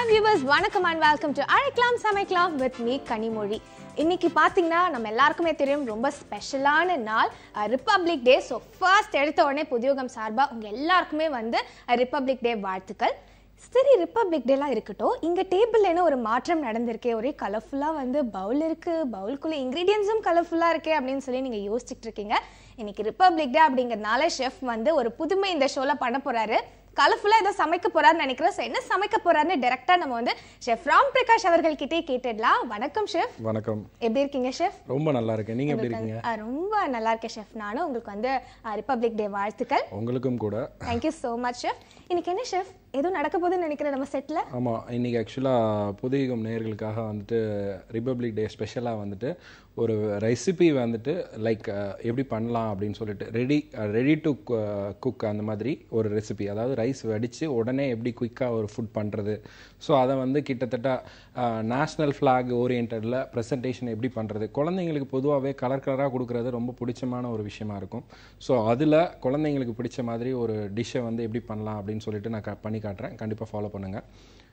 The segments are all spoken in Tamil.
viewers, வணக்கம் and welcome to அழைக்கலாம் சமைக்கலாம் with me கனிமொழி. இன்னைக்கு பாத்தீங்கன்னா நம்ம எல்லாருக்குமே தெரியும் ரொம்ப ஸ்பெஷலான நாள் ரிபப்ளிக் டே. ஸோ ஃபர்ஸ்ட் எடுத்த உடனே புதியோகம் சார்பா உங்க எல்லாருக்குமே ரிபப்ளிக் டே வாழ்த்துக்கள். சரி, ரிப்பப்ளிக் டேலாம் இருக்கட்டும், இங்கே டேபிளில் என்ன ஒரு மாற்றம் நடந்திருக்கே, ஒரே கலர்ஃபுல்லாக பவுல் இருக்குது, பவுலுக்குள்ளே இன்க்ரீடியன்ஸும் கலர்ஃபுல்லாக இருக்கே அப்படின்னு சொல்லி நீங்கள் யோசிச்சுட்டு இருக்கீங்க. இன்னைக்கு ரிப்பப்ளிக் டே அப்படிங்கிறதுனால ஷெஃப் ஒரு புதுமை இந்த ஷோவில் பண்ண போகிறாரு. கலர்ஃபுல்லாக ஏதோ சமைக்க போறாருன்னு நினைக்கிறேன். ஸோ என்ன சமைக்க போறாருன்னு டைரக்டா நம்ம ஷெஃப் ராம் பிரகாஷ் அவர்கள்கிட்டே கேட்டுடலாம். வணக்கம் ஷெஃப். வணக்கம். எப்படி இருக்கீங்க ஷெஃப்? ரொம்ப நல்லா இருக்கேன். நீங்க எப்படி இருக்கீங்க? ரொம்ப நல்லா இருக்கேன் ஷெஃப். நானும் உங்களுக்கு ரிப்பப்ளிக் டே வாழ்த்துக்கள். உங்களுக்கும் கூட. Thank you so much chef. இன்னைக்கு என்ன ஷெஃப் ஏதோ நடக்க போகுதுன்னு நினைக்கிறேன் நம்ம செட்ல. ஆமா, இன்னைக்கு ஆக்சுவலாக புதியகம் நேயர்களுக்காக ரிபப்ளிக் டே ஸ்பெஷலாக ஒரு ரெசிபி லைக் எப்படி பண்ணலாம் அப்படின்னு சொல்லிட்டு ரெடி டு குக் அந்த மாதிரி ஒரு ரெசிபி. அதாவது ரைஸ் வடித்து உடனே எப்படி குயிக்காக ஒரு ஃபுட் பண்ணுறது. ஸோ அதை கிட்டத்தட்ட நேஷ்னல் ஃப்ளாக் ஓரியன்டில் ப்ரெசன்டேஷன் எப்படி பண்ணுறது. குழந்தைங்களுக்கு பொதுவாகவே கலராக கொடுக்குறது ரொம்ப பிடிச்சமான ஒரு விஷயமா இருக்கும். ஸோ அதில் குழந்தைங்களுக்கு பிடிச்ச மாதிரி ஒரு டிஷ்ஷை எப்படி பண்ணலாம் அப்படின்னு சொல்லிட்டு நான் பண்ணி காட்டுறேன். கண்டிப்பாக ஃபாலோ பண்ணுங்கள்.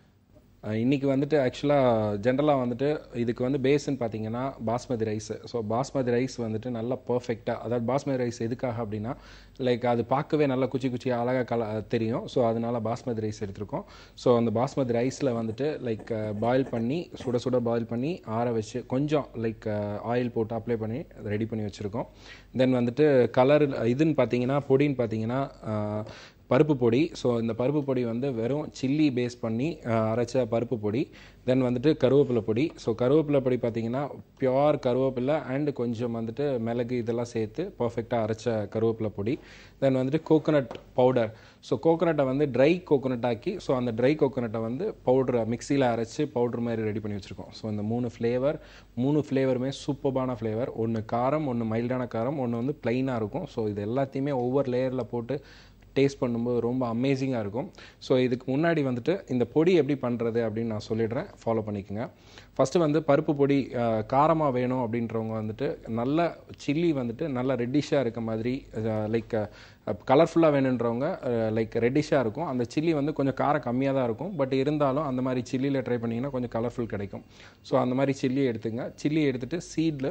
இன்றைக்கி ஆக்சுவலாக ஜென்ரலாக இதுக்கு பேஸ்ன்னு பார்த்தீங்கன்னா basmati rice. So basmati rice நல்லா பர்ஃபெக்டாக, அதாவது பாஸ்மதி ரைஸ் எதுக்காக அப்படின்னா லைக் அது பார்க்கவே நல்லா குச்சி அழகாக தெரியும். ஸோ அதனால் பாஸ்மதி ரைஸ் எடுத்திருக்கோம். ஸோ அந்த பாஸ்மதி ரைஸில் லைக் பாயில் பண்ணி சுட பாயில் பண்ணி ஆற வச்சு கொஞ்சம் லைக் ஆயில் போட்டு அப்ளை பண்ணி ரெடி பண்ணி வச்சுருக்கோம். தென் கலர் இதுன்னு பார்த்தீங்கன்னா பொடின்னு பார்த்தீங்கன்னா பருப்பு பொடி. ஸோ இந்த பருப்பு பொடி வெறும் சில்லி பேஸ் பண்ணி அரைச்ச பருப்பு பொடி. தென் கருவேப்பிலை பொடி. ஸோ கருவேப்பிலை பொடி பார்த்தீங்கன்னா பியோர் கருவேப்பிலை அண்டு கொஞ்சம் மிளகு இதெல்லாம் சேர்த்து பர்ஃபெக்டாக அரைச்ச கருவேப்பிலை பொடி. Then coconut powder. ஸோ கோகோனட்டை ட்ரை கோகோனட் ஆக்கி ஸோ அந்த ட்ரை கோகோனட்டை பவுடரை மிக்சியில் அரைச்சி பவுடர் மாதிரி ரெடி பண்ணி வச்சுருக்கோம். ஸோ இந்த மூணு ஃப்ளேவருமே சூப்பர்பான ஃப்ளேவர். ஒன்று காரம், ஒன்று மைல்டான காரம், ஒன்று ப்ளைனாக இருக்கும். ஸோ இது எல்லாத்தையுமே ஒவ்வொரு லேயரில் போட்டு டேஸ்ட் பண்ணும்போது ரொம்ப அமேசிங்காக இருக்கும். ஸோ இதுக்கு முன்னாடி இந்த பொடி எப்படி பண்ணுறது அப்படின்னு நான் சொல்லிடுறேன், ஃபாலோ பண்ணிக்கோங்க. ஃபஸ்ட்டு பருப்பு பொடி காரமாக வேணும் அப்படின்றவங்க நல்ல சில்லி நல்ல ரெட்டிஷாக இருக்க மாதிரி லைக் கலர்ஃபுல்லாக வேணுன்றவங்க லைக் ரெட்டிஷாக இருக்கும். அந்த சில்லி கொஞ்சம் காரம் கம்மியாக தான் இருக்கும். பட் இருந்தாலும் அந்த மாதிரி சில்லியில் ட்ரை பண்ணிங்கன்னா கொஞ்சம் கலர்ஃபுல் கிடைக்கும். ஸோ அந்த மாதிரி சில்லி எடுத்துங்க. சில்லி எடுத்துகிட்டு சீடில்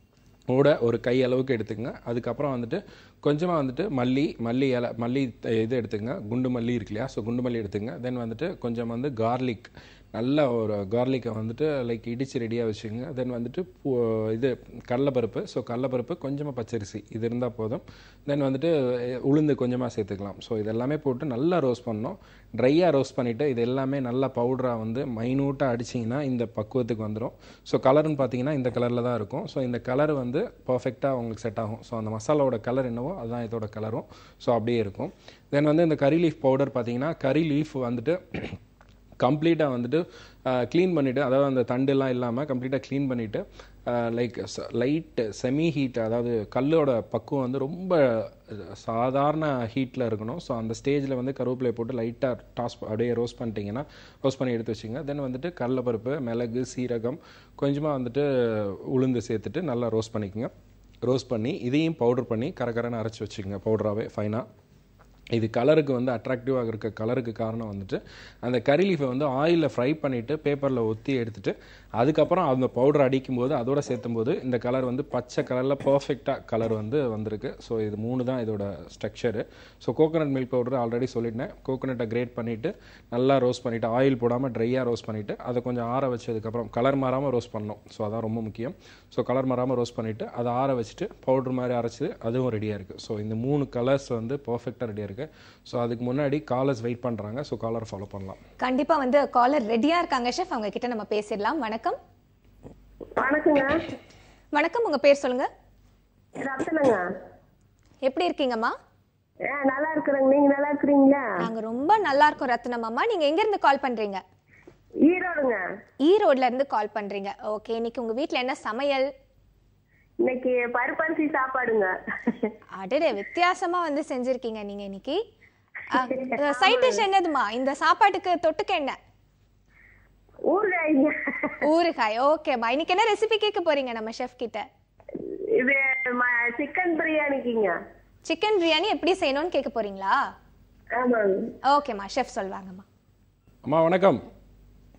ஒரு கை அளவுக்கு எடுத்துக்கங்க. அதுக்கப்புறம் கொஞ்சமாக மல்லி இது எடுத்துங்க. குண்டு மல்லி இருக்கு இல்லையா, ஸோ குண்டு மல்லி எடுத்துங்க. தென் கொஞ்சம் கார்லிக், நல்ல ஒரு கார்லிக்கை லைக் இடித்து ரெடியாக வச்சுக்கோங்க. தென் இது கடலைப்பருப்பு. ஸோ கடலைப்பருப்பு கொஞ்சமாக பச்சரிசி இது இருந்தால் போதும். தென் உளுந்து கொஞ்சமாக சேர்த்துக்கலாம். ஸோ இதெல்லாமே போட்டு நல்லா ரோஸ்ட் பண்ணணும். ட்ரையாக ரோஸ்ட் பண்ணிவிட்டு இது எல்லாமே நல்லா பவுடராக மைனூட்டாக அடிச்சிங்கன்னா இந்த பக்குவத்துக்கு வந்துடும். ஸோ கலர்னு பார்த்தீங்கன்னா இந்த கலரில் தான் இருக்கும். ஸோ இந்த கலர் பர்ஃபெக்டாக உங்களுக்கு செட் ஆகும். ஸோ அந்த மசாலாவோட கலர் என்னவோ அதுதான் இதோட கலரும். ஸோ அப்படியே இருக்கும். தென் இந்த கறி லீஃப் பவுடர் பார்த்தீங்கன்னா கறி லீஃப் கம்ப்ளீட்டாக க்ளீன் பண்ணிவிட்டு, அதாவது அந்த தண்டுலாம் இல்லாமல் கம்ப்ளீட்டாக க்ளீன் பண்ணிவிட்டு லைக் லைட் செமி ஹீட், அதாவது கல்லோட பக்குவம் ரொம்ப சாதாரண ஹீட்டில் இருக்கணும். ஸோ அந்த ஸ்டேஜில் கருவேப்பிலை போட்டு லைட்டாக அப்படியே ரோஸ்ட் பண்ணிட்டீங்கன்னா ரோஸ்ட் பண்ணி எடுத்து வச்சுங்க. தென் கடலைப்பருப்பு, மிளகு, சீரகம், கொஞ்சமாக உளுந்து சேர்த்துட்டு நல்லா ரோஸ்ட் பண்ணிக்கோங்க. ரோஸ்ட் பண்ணி இதையும் பவுடர் பண்ணி கரகரன்னு அரைச்சி வச்சுக்கோங்க பவுடராகவே ஃபைனாக. இது கலருக்கு அட்ராக்டிவாக இருக்க கலருக்கு காரணம் அந்த கறி லீஃபை ஆயிலில் ஃப்ரை பண்ணிவிட்டு பேப்பரில் ஒத்தி எடுத்துகிட்டு அதுக்கப்புறம் அந்த பவுடர் அடிக்கும்போது அதோட சேர்த்தும்போது இந்த கலர் பச்சை கலரில் பர்ஃபெக்டாக கலர் வந்திருக்கு. ஸோ இது 3 தான் இதோட structure. So coconut milk powder already சொல்லிட்டேன். கோகோனட்டை கிரேட் பண்ணிவிட்டு நல்லா ரோஸ்ட் பண்ணிவிட்டு ஆயில் போடாமல் ட்ரையாக ரோஸ்ட் பண்ணிவிட்டு அதை கொஞ்சம் ஆற வச்சதுக்கப்புறம் கலர் மாறாமல் ரோஸ்ட் பண்ணணும். ஸோ அதான் ரொம்ப முக்கியம். ஸோ கலர் மாறாமல் ரோஸ்ட் பண்ணிவிட்டு அதை ஆற வச்சுட்டு பவுடர் மாதிரி அரைச்சி அதுவும் ரெடியாக இருக்குது. ஸோ இந்த 3 கலர்ஸ் பர்ஃபெக்டாக ரெடியாக இருக்குது. ஸோ அதுக்கு முன்னாடி காலர்ஸ் வெயிட் பண்ணுறாங்க. ஸோ காலர் ஃபாலோ பண்ணலாம். கண்டிப்பாக காலர் ரெடியாக இருக்காங்க ஷெஃப். அவங்க கிட்ட நம்ம பேசிடலாம். வணக்கம். வணக்கங்க. வணக்கம், உங்க பேர் சொல்லுங்க. ரத்னங்க. எப்படி இருக்கீங்கம்மா? நல்லா இருக்கிறேங்க. நீங்க நல்லா இருக்கிறீங்களா? நாங்க ரொம்ப நல்லா இருக்கோம் ரத்னம் அம்மா. நீங்க எங்க இருந்து கால் பண்றீங்க? ஈரோடுங்க. ஈரோட்ல இருந்து கால் பண்றீங்க. ஓகே, இன்னைக்கு உங்க வீட்ல என்ன சமையல்? இன்னைக்கு பருப்பரிசி சாப்பாடுங்க. அடடே, வித்தியாசமா செஞ்சிருக்கீங்க நீங்க இன்னைக்கு. சைட் டிஷ் என்னதுமா? இந்த சாப்பாட்டுக்கு தொட்டுக்க என்ன? ஊறுகாய்ங்க. ஊறுகாய். ஓகேம்மா, இன்னைக்கு என்ன ரெசிபி கேட்க போறீங்க நம்ம ஷெஃப் கிட்ட? இது சிக்கன் பிரியாணிக்குங்க. சிக்கன் பிரியாணி எப்படி செய்யணும்னு கேட்க போறீங்களா? ஆமாங்க. ஓகேம்மா, ஷெஃப் சொல்வாங்கம்மா. அம்மா வணக்கம்.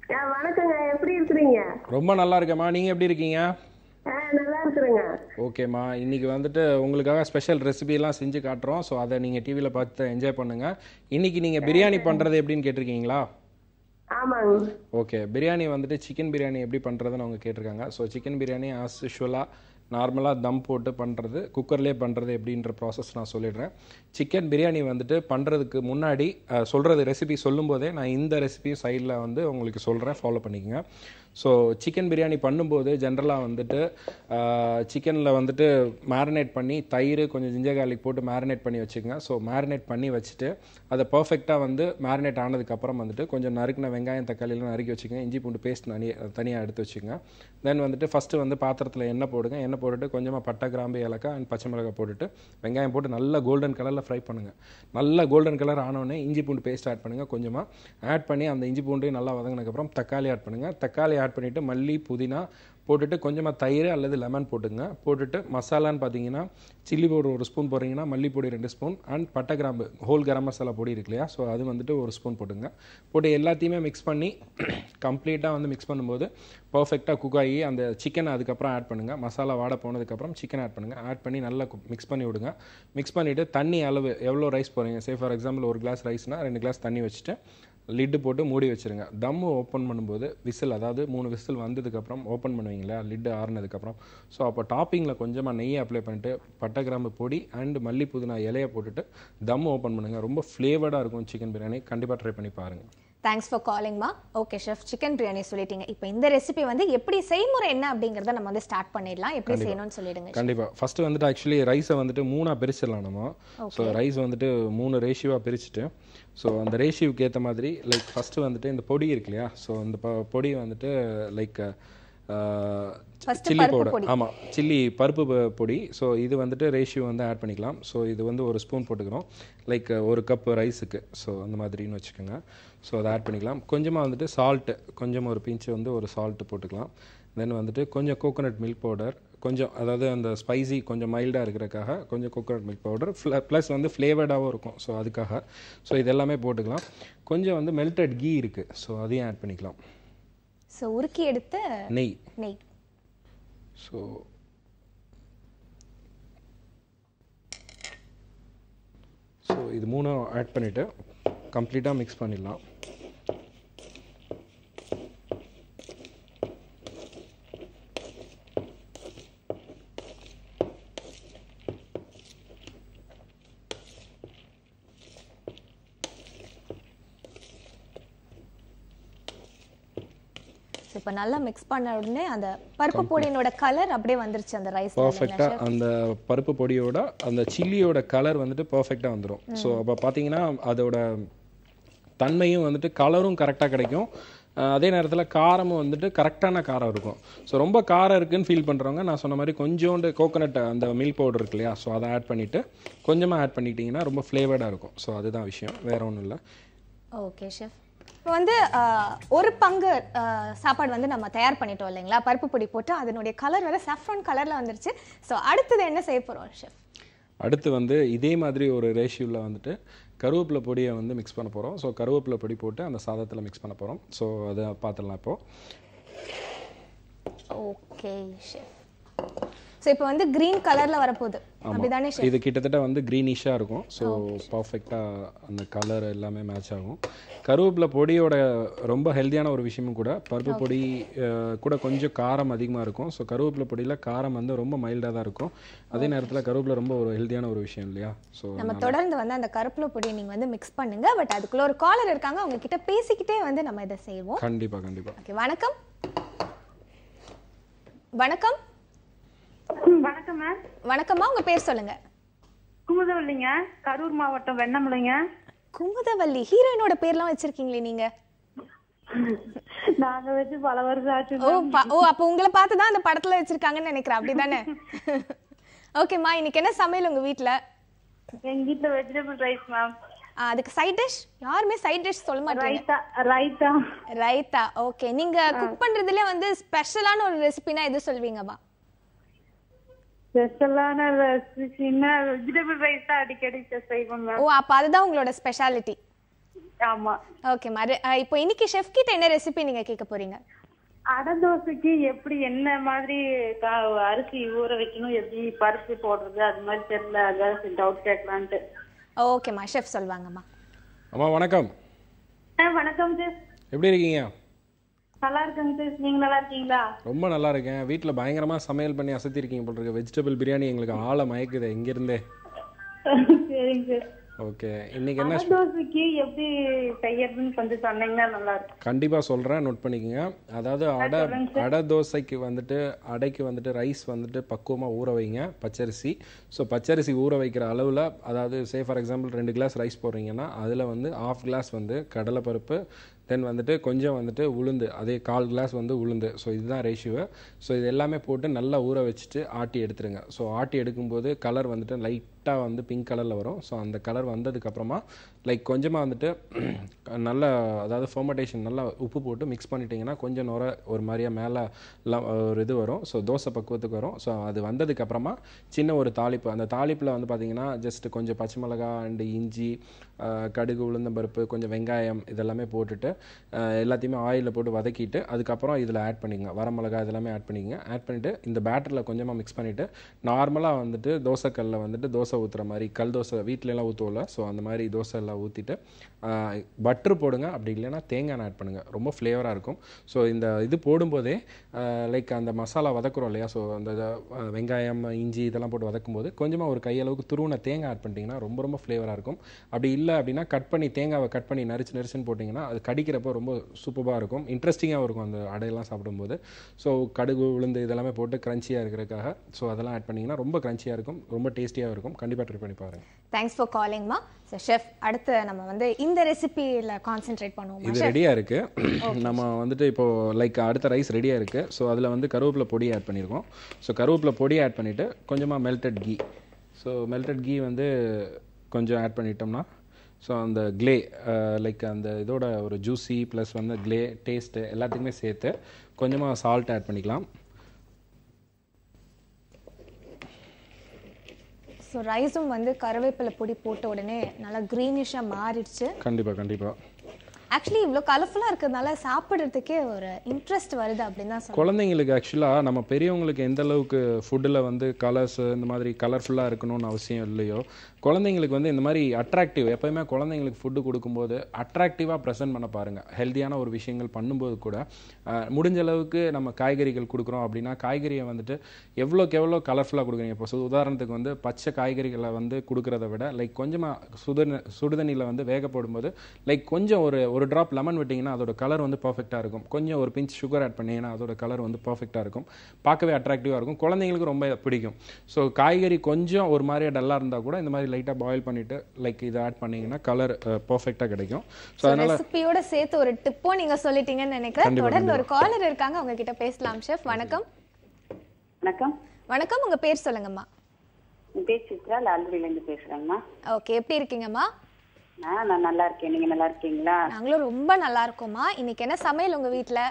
வணக்கங்க, எப்படி இருக்கிறீங்க? ரொம்ப நல்லா இருக்கேம்மா, நீங்கள் எப்படி இருக்கீங்க? நல்லா இருக்கிறேங்க. ஓகேம்மா, இன்றைக்கி வந்துட்டு உங்களுக்காக ஸ்பெஷல் ரெசிபிலாம் செஞ்சு காட்டுறோம். ஸோ அதை நீங்கள் டிவியில் பார்த்து என்ஜாய் பண்ணுங்கள். இன்றைக்கி நீங்கள் பிரியாணி பண்ணுறது எப்படின்னு கேட்டிருக்கீங்களா? ஆமாங்க. ஓகே, பிரியாணி வந்துட்டு சிக்கன் பிரியாணி எப்படி பண்ணுறதுன்னு அவங்க கேட்டிருக்காங்க. ஸோ சிக்கன் பிரியாணி ஆஸ் யூஷுவலாக நார்மலாக தம் போட்டு பண்ணுறது, குக்கர்லேயே பண்ணுறது எப்படின்ற ப்ராசஸ் நான் சொல்லிடுறேன். சிக்கன் பிரியாணி வந்துட்டு பண்ணுறதுக்கு முன்னாடி சொல்கிறது ரெசிபி சொல்லும்போதே நான் இந்த ரெசிபியும் சைடில் வந்து உங்களுக்கு சொல்கிறேன், ஃபாலோ பண்ணிக்கோங்க. ஸோ சிக்கன் பிரியாணி பண்ணும்போது ஜென்ரலாக வந்துட்டு சிக்கனில் வந்துட்டு மேரினேட் பண்ணி தயிர் கொஞ்சம் ஜிஞ்சர் கார்லிக் போட்டு மேரினேட் பண்ணி வச்சுக்கோங்க. ஸோ மேரினேட் பண்ணி வச்சுட்டு அதை பர்ஃபெக்டாக வந்து மேரினேட் ஆனதுக்கப்புறம் வந்துட்டு கொஞ்சம் நறுக்கின வெங்காயம் தக்காளியெலாம் நறுக்கி வச்சுக்கோங்க. இஞ்சி பூண்டு பேஸ்ட் தனியாக எடுத்து வச்சுக்கோங்க. தென் வந்துட்டு ஃபஸ்ட்டு வந்து பாத்திரத்தில் எண்ணெய் போடுங்க. எண்ணெய் போட்டுட்டு கொஞ்சமாக பட்டை, கிராம்பு, ஏலக்காய் அண்ட் பச்சை மிளகாய் போட்டுட்டு வெங்காயம் போட்டு நல்லா கோல்டன் கலரில் ஃப்ரை பண்ணுங்கள். நல்லா கோல்டன் கலர் ஆனோடனே இஞ்சி பூண்டு பேஸ்ட் ஆட் பண்ணுங்கள். கொஞ்சமாக ஆட் பண்ணி அந்த இஞ்சி பூண்டையும் நல்லா வதங்கினதுக்கப்புறம் தக்காளி ஆட் பண்ணுங்கள். தக்காளி ஆட் பண்ணிவிட்டு மல்லி, புதினா போட்டுட்டு கொஞ்சமாக தயிர் அல்லது லெமன் போட்டுங்க. போட்டுட்டு மசாலான்னு பார்த்தீங்கன்னா சில்லி பவுடர் 1 ஸ்பூன் போடுறீங்கன்னா மல்லிப்பொடி 2 ஸ்பூன் அண்ட் பட்டை, கிராம்பு, ஹோல் கரம் மசாலா பொடி இருக்கு இல்லையா, ஸோ அது வந்துட்டு 1 ஸ்பூன் போட்டுங்க. போட்டு எல்லாத்தையுமே மிக்ஸ் பண்ணி கம்ப்ளீட்டாக வந்து மிக்ஸ் பண்ணும்போது பர்ஃபெக்டாக குக் ஆகி அந்த சிக்கனை அதுக்கப்புறம் ஆட் பண்ணுங்கள். மசாலா வாட போனதுக்கப்புறம் சிக்கன் ஆட் பண்ணுங்கள். ஆட் பண்ணி நல்லா மிக்ஸ் பண்ணி விடுங்க. மிக்ஸ் பண்ணிவிட்டு தண்ணி அளவு எவ்வளோ ரைஸ் போகிறீங்க, சே ஃபார் எக்ஸாம்பிள் 1 கிளாஸ் ரைஸ்னால் 2 கிளாஸ் தண்ணி வச்சுட்டு லிட்டு போட்டு மூடி வச்சுருங்க. தம்மு ஓப்பன் பண்ணும்போது விசில், அதாவது 3 விசில் வந்ததுக்கப்புறம் ஓப்பன் பண்ணுவீங்களா, லிட்டு ஆறுனதுக்கப்புறம். ஸோ அப்போ டாப்பிங்கில் கொஞ்சமாக நெய்யை அப்ளை பண்ணிட்டு பட்டை, கிராம்பு பொடி அண்ட் மல்லி, புதினா இலையை போட்டுட்டு தம் ஓப்பன் பண்ணுங்கள். ரொம்ப ஃப்ளேவர்டாக இருக்கும் சிக்கன் பிரியாணி. கண்டிப்பாக ட்ரை பண்ணி பாருங்கள். தேங்க்ஸ் ஃபார் காலிங்மா. ஓகே ஷெஃப், சிக்கன் பிரியாணி சொல்லிட்டீங்க. இப்போ இந்த ரெசிபி வந்து எப்படி செய்முறை என்ன அப்படிங்கிறத நம்ம வந்து ஸ்டார்ட் பண்ணிடலாம். எப்படி செய்யணும்னு சொல்லிடுங்க. கண்டிப்பாக. ஃபஸ்ட்டு வந்துட்டு ஆக்சுவலி ரைஸை வந்துட்டு 3ஆக பிரிச்சிடலாம் நம்ம. ஸோ ரைஸ் வந்துட்டு 3 ரேஷியோவாக பிரிச்சுட்டு ஸோ அந்த ரேஷியோவுக்கு ஏற்ற மாதிரி லைக் ஃபஸ்ட்டு வந்துட்டு இந்த பொடி இருக்கு இல்லையா, ஸோ இந்த பொடி வந்துட்டு லைக் சில்லி பவுடர், ஆமாம் சில்லி பருப்பு பொடி. ஸோ இது வந்துட்டு ரேஷியோ வந்து ஆட் பண்ணிக்கலாம். ஸோ இது வந்து 1 ஸ்பூன் போட்டுக்கிறோம், லைக் 1 கப் ரைஸுக்கு. ஸோ அந்த மாதிரின்னு வச்சுக்கோங்க. ஸோ அதை ஆட் பண்ணிக்கலாம். கொஞ்சமாக வந்துட்டு சால்ட்டு, கொஞ்சம் ஒரு பிஞ்சு வந்து ஒரு சால்ட்டு போட்டுக்கலாம். தென் வந்துட்டு கொஞ்சம் கோகோனட் மில்க் பவுடர், கொஞ்சம் அதாவது அந்த ஸ்பைசி கொஞ்சம் மைல்டாக இருக்கிறதுக்காக கொஞ்சம் கோகோனட் மில்க் பவுடர், ப்ளஸ் வந்து ஃப்ளேவர்டாகவும் இருக்கும். ஸோ அதுக்காக ஸோ இது எல்லாமே போட்டுக்கலாம். கொஞ்சம் வந்து மெல்டட் கீ இருக்குது, ஸோ அதையும் ஆட் பண்ணிக்கலாம். ஸோ உருக்கி எடுத்த நெய். ஸோ இது 3 ஆட் பண்ணிவிட்டு கம்ப்ளீட்டாக மிக்ஸ் பண்ணிடலாம். இப்போ நல்லா மிக்ஸ் பண்ண உடனே அந்த பருப்பு பொடியோட கலர் அப்படியே வந்துருச்சு அந்த ரைஸ். பர்ஃபெக்டாக அந்த பருப்பு பொடியோட அந்த சில்லியோட கலர் வந்துட்டு பர்ஃபெக்டாக வந்துடும். ஸோ அப்போ பார்த்தீங்கன்னா அதோட தன்மையும் வந்துட்டு கலரும் கரெக்டாக கிடைக்கும். அதே நேரத்தில் காரமும் வந்துட்டு கரெக்டான காரம் இருக்கும். ஸோ ரொம்ப காரம் இருக்குன்னு ஃபீல் பண்ணுறவங்க நான் சொன்ன மாதிரி கொஞ்சோண்டு கோகோனட் அந்த மில்க் பவுடர் இருக்கு இல்லையா, ஸோ அதை ஆட் பண்ணிவிட்டு கொஞ்சமாக ஆட் பண்ணிட்டீங்கன்னா ரொம்ப ஃப்ளேவர்டாக இருக்கும். ஸோ அதுதான் விஷயம், வேறு ஒன்றும் இல்லை. ஓகே ஷெஃப், இப்போ வந்து 1 பங்கு சாப்பாடு வந்து நம்ம தயார் பண்ணிட்டோம் இல்லைங்களா, பருப்பு பொடி போட்டு. அதனுடைய கலர் வேறு சாஃப்ரான் கலரில் வந்துருச்சு. ஸோ அடுத்தது என்ன செய்ய போகிறோம் ஷெஃப்? அடுத்து வந்து இதே மாதிரி ஒரு ரேஷியோவில் வந்துட்டு கருவேப்பிலை பொடியை வந்து மிக்ஸ் பண்ண போகிறோம். ஸோ கருவேப்பிலை பொடி போட்டு அந்த சாதத்தில் மிக்ஸ் பண்ண போகிறோம். ஸோ அதை பார்த்துடலாம் இப்போது. ஓகே ஷெஃப், ஸோ இப்போ வந்து க்ரீன் கலரில் வரப்போகுது அப்படிதானே ஷெஃப்? இது கிட்டத்தட்ட வந்து க்ரீனிஷாக இருக்கும். ஸோ பர்ஃபெக்டாக அந்த கலர் எல்லாமே மேட்ச் ஆகும். கருவேப்பிலை பொடியோட ரொம்ப ஹெல்த்தியான ஒரு விஷயமும் கூட, பருப்பு பொடி கூட கொஞ்சம் காரம் அதிகமாக இருக்கும். ஸோ கருவேப்பிலை பொடியில் காரம் வந்து ரொம்ப மைல்டாக தான் இருக்கும். அதே நேரத்தில் கருவேப்பிலை ரொம்ப ஒரு ஹெல்த்தியான ஒரு விஷயம் இல்லையா. ஸோ நம்ம தொடர்ந்து வந்து அந்த கருவேப்பிலை பொடியை நீங்கள் வந்து மிக்ஸ் பண்ணுங்க. பட் அதுக்குள்ள ஒரு காலர் இருக்காங்க, அவங்க கிட்ட பேசிக்கிட்டே வந்து நம்ம இதை செய்வோம். கண்டிப்பாக கண்டிப்பாக. ஓகே, வணக்கம். வணக்கம். வணக்கம் மேம். வணக்கம்மா, உங்க பேர் சொல்லுங்க. குமுதவல்லிங்க, கரூர் மாவட்டம் வெண்ணமலைங்க. குமுதவல்லி, ஹீரோயினோட பேர்லாம் வச்சிருக்கீங்களே நீங்க? நாங்க வச்சு பல வருஷம் ஆச்சு. அப்ப உங்களை பார்த்து தான் அந்த படத்துல வச்சிருக்காங்கன்னு நினைக்கிறேன், அப்படிதானே? ஓகேம்மா, இன்னைக்கு என்ன சமையல் உங்க வீட்ல? எங்க வீட்ல வெஜிடபிள் ரைஸ் மேம். அதுக்கு சைட் டிஷ் யாருமே சைட் டிஷ் சொல்ல மாட்டீங்க. ரைத்தா. ரைத்தா, ஓகே. நீங்க குக் பண்றதுல வந்து ஸ்பெஷலான ஒரு ரெசிபினா எது சொல்வீங்கம்மா? ஸ்பெஷலான ரெசிபினா வெஜிடபிள் ரைஸ் தான் அடிக்கடி செய்வோம் மேம். ஓ, அப்ப அதுதான் உங்களோட ஸ்பெஷாலிட்டி. ஆமா. ஓகேம்மா. இப்போ இன்னைக்கு ஷெஃப் கிட்ட என்ன ரெசிபி நீங்க கேட்க போறீங்க? அடை தோசைக்கு எப்படி என்ன மாதிரி அரிசி ஊற வைக்கணும், எப்படி பருப்பு போடுறது, அது மாதிரி தெரியல, அதான் டவுட் கேட்கலான்ட்டு. ஓகேம்மா, ஷெஃப் சொல்வாங்கம்மா. அம்மா வணக்கம். வணக்கம் சார். எப்படி இருக்கீங்க? நல்லா இருக்கேங்க சார். நீங்க நல்லா இருக்கீங்களா? ரொம்ப நல்லா இருக்கேன். வீட்டில் பயங்கரமாக சமையல் பண்ணி அசத்திருக்கீங்க போல் இருக்கு. வெஜிடபிள் பிரியாணி எங்களுக்கு ஆளை மயக்குது இங்கிருந்தே. சரிங்க சார். ஓகே, இன்னைக்கு என்ன தோசைக்கு எப்படி செய்யறதுன்னு கொஞ்சம் சொன்னீங்கன்னா நல்லா இருக்கும். கண்டிப்பாக சொல்கிறேன், நோட் பண்ணிக்கோங்க. அதாவது அடை தோசைக்கு வந்துட்டு அடைக்கு வந்துட்டு ரைஸ் வந்துட்டு பக்குவமாக ஊற வைங்க, பச்சரிசி. ஸோ பச்சரிசி ஊற வைக்கிற அளவில், அதாவது say for example 2 glass rice போடுறீங்கன்னா அதில் வந்து 1/2 கிளாஸ் வந்து கடலைப்பருப்பு, தென் வந்துட்டு கொஞ்சம் வந்துட்டு உளுந்து, அதே 1/4 கிளாஸ் வந்து உளுந்து. ஸோ இதுதான் ரேஷியோ. ஸோ இது எல்லாமே போட்டு நல்லா ஊற வச்சுட்டு ஆட்டி எடுத்துருங்க. ஸோ ஆட்டி எடுக்கும்போது கலர் வந்துட்டு லைட்டாக வந்து பிங்க் கலரில் வரும். ஸோ அந்த கலர் வந்ததுக்கப்புறமா லைக் கொஞ்சமாக வந்துட்டு நல்லா, அதாவது ஃபர்மெண்டேஷன் நல்லா உப்பு போட்டு மிக்ஸ் பண்ணிட்டீங்கன்னா கொஞ்சம் நுர ஒரு மாதிரியாக மேலே ஒரு இது வரும். ஸோ தோசை பக்குவத்துக்கு வரும். ஸோ அது வந்ததுக்கப்புறமா சின்ன ஒரு தாளிப்பு, அந்த தாளிப்பில் வந்து பார்த்திங்கன்னா ஜஸ்ட் கொஞ்சம் பச்சை மிளகா அண்டு இஞ்சி, கடுகு, உளுந்தம்பருப்பு, கொஞ்சம் வெங்காயம் இதெல்லாமே போட்டுட்டு எல்லாத்தையுமே ஆயிலில் போட்டு வதக்கிட்டு அதுக்கப்புறம் இதில் ஆட் பண்ணிக்கங்க. வரமிளகா இதெல்லாமே ஆட் பண்ணிக்கங்க. ஆட் பண்ணிவிட்டு இந்த பேட்டரில் கொஞ்சமாக மிக்ஸ் பண்ணிவிட்டு நார்மலாக வந்துட்டு தோசைக்கல்லில் வந்துட்டு தோசை ஊற்றுற மாதிரி, கல் தோசை வீட்டிலலாம் ஊற்றுவோம்ல, ஸோ அந்த மாதிரி தோசை எல்லாம் ஊற்றிட்டு பட்ரு போடுங்க. அப்படி இல்லைன்னா தேங்காய் ஆட் பண்ணுங்கள், ரொம்ப ஃப்ளேவராக இருக்கும். ஸோ இந்த இது போடும்போதே லைக் அந்த மசாலா வதக்குறோம் இல்லையா, ஸோ அந்த வெங்காயம், இஞ்சி இதெல்லாம் போட்டு வதக்கும்போது கொஞ்சமாக ஒரு கையளவுக்கு துருவின தேங்காய் ஆட் பண்ணிட்டீங்கன்னா ரொம்ப ரொம்ப ஃப்ளேவராக இருக்கும். அப்படி இல்லை அப்படின்னா தேங்காவை கட் பண்ணி நரிச்சுன்னு போட்டிங்கன்னா அது கடிக்கிறப்போ ரொம்ப சூப்பராக இருக்கும், இன்ட்ரெஸ்டிங்காகவும் இருக்கும் அந்த அடையெல்லாம் சாப்பிடும்போது. ஸோ கடுகு, உளுந்து இதெல்லாமே போட்டு க்ரன்ச்சியாக இருக்கிறதுக்காக ஸோ அதெல்லாம் ஆட் பண்ணிங்கன்னா ரொம்ப க்ரன்ச்சியாக இருக்கும், ரொம்ப டேஸ்டியாக இருக்கும். கண்டிப்பாக ட்ரை பண்ணி பாருங்கள். தேங்க்ஸ் ஃபார் காலிங்மா. ஸோ ஷெஃப், அடுத்து நம்ம வந்து இந்த ரெசிபியில் கான்சென்ட்ரேட் பண்ணுவோம். இது ரெடியாக இருக்குது. நம்ம வந்துட்டு இப்போது லைக் அடுத்த ரைஸ் ரெடியாக இருக்குது. ஸோ அதில் வந்து கருவேப்பிலை பொடி ஆட் பண்ணியிருக்கோம். ஸோ கருவேப்பிலை பொடி ஆட் பண்ணிவிட்டு கொஞ்சமாக melted ghee, so melted ghee வந்து கொஞ்சம் ஆட் பண்ணிட்டோம்னா ஸோ அந்த க்ளே லைக் அந்த இதோட ஒரு ஜூஸி ப்ளஸ் வந்து க்ளே டேஸ்ட்டு எல்லாத்துக்குமே சேர்த்து கொஞ்சமாக சால்ட் ஆட் பண்ணிக்கலாம். ஸோ ரைஸும் வந்து கருவேப்பிலை பொடி போட்ட உடனே நல்லா க்ரீனிஷாக மாறிடுச்சு. கண்டிப்பாக ஆக்சுவலி இவ்வளோ கலர்ஃபுல்லாக இருக்கிறதுனால சாப்பிட்றதுக்கே ஒரு இன்ட்ரெஸ்ட் வருது அப்படின்னு தான் சொல்லுவேன். குழந்தைங்களுக்கு ஆக்சுவலாக நம்ம பெரியவங்களுக்கு எந்த அளவுக்கு ஃபுட்டில் வந்து கலர்ஸ் இந்த மாதிரி கலர்ஃபுல்லாக இருக்கணும்னு அவசியம் இல்லையோ, குழந்தைங்களுக்கு வந்து இந்த மாதிரி அட்ராக்டிவ், எப்போயுமே குழந்தைங்களுக்கு ஃபுட்டு கொடுக்கும்போது அட்ராக்டிவாக ப்ரெசென்ட் பண்ண பாருங்கள். ஹெல்த்தியான ஒரு விஷயங்கள் பண்ணும்போது கூட முடிஞ்ச அளவுக்கு நம்ம காய்கறிகள் கொடுக்குறோம் அப்படின்னா காய்கறியை வந்துட்டு எவ்வளோக்கு எவ்வளோ கலர்ஃபுல்லாக கொடுக்குறீங்க. இப்போ உதாரணத்துக்கு வந்து பச்சை காய்கறிகளை வந்து கொடுக்குறத விட லைக் கொஞ்சமாக சுடுதண்ணியில் வந்து வேக போடும்போது லைக் கொஞ்சம் ஒரு ட்ராப் லெமன் விட்டிங்கன்னா அதோட கலர் வந்து பர்ஃபெக்டாக இருக்கும். கொஞ்சம் ஒரு பிஞ்ச் சுகர் ஆட் பண்ணிங்கன்னா அதோட கலர் வந்து பர்ஃபெக்டாக இருக்கும், பார்க்கவே அட்ராக்டிவாக இருக்கும், குழந்தைங்களுக்கு ரொம்ப பிடிக்கும். ஸோ காய்கறி கொஞ்சம் ஒரு மாதிரியாக டல்லாக இருந்தால் கூட இந்த மாதிரி லைட்டாக பாயில் பண்ணிவிட்டு லைக் இதை ஆட் பண்ணிங்கன்னா கலர் பர்ஃபெக்டாக கிடைக்கும். ஸோ அதனால் ரெசிபியோட சேர்த்து ஒரு டிப்போ நீங்கள் சொல்லிட்டீங்கன்னு நினைக்கிறேன். தொடர்ந்து ஒரு காலர் இருக்காங்க, அவங்க கிட்ட பேசலாம். ஷெஃப் வணக்கம். வணக்கம். வணக்கம், உங்கள் பேர் சொல்லுங்கம்மா. என் பேர் சித்ரா, லால்குடியிலேருந்து பேசுகிறேங்கம்மா. ஓகே, எப்படி இருக்கீங்கம்மா? நான் நல்லா இருக்கேன். நீங்க நல்லா இருக்கீங்களா? நாங்களும் ரொம்ப நல்லா இருக்கோம்மா. இன்னைக்கு என்ன சமையல் உங்க வீட்ல?